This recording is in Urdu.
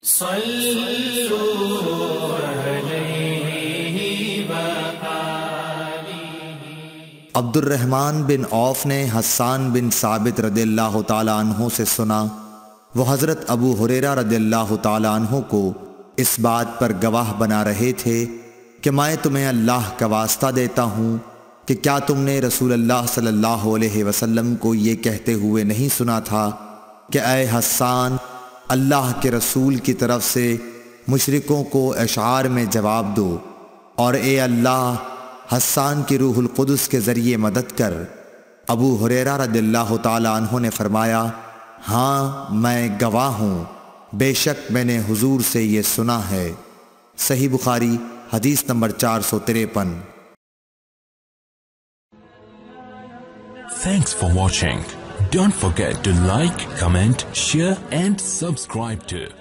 عبد الرحمن بن عوف نے حسان بن ثابت رضی اللہ تعالیٰ عنہ سے سنا، وہ حضرت ابو ہریرہ رضی اللہ تعالیٰ عنہ کو اس بات پر گواہ بنا رہے تھے کہ میں تمہیں اللہ کا واسطہ دیتا ہوں کہ کیا تم نے رسول اللہ صلی اللہ علیہ وسلم کو یہ کہتے ہوئے نہیں سنا تھا کہ اے حسان، اللہ کے رسول کی طرف سے مشرکوں کو اشعار میں جواب دو، اور اے اللہ حسان کی روح القدس کے ذریعے مدد کر۔ ابو ہریرہ رضی اللہ تعالیٰ عنہ نے فرمایا، ہاں میں گواہ ہوں، بے شک میں نے حضور سے یہ سنا ہے۔ صحیح بخاری حدیث نمبر 453۔ Thanks for watching. Don't forget to like, comment, share and subscribe to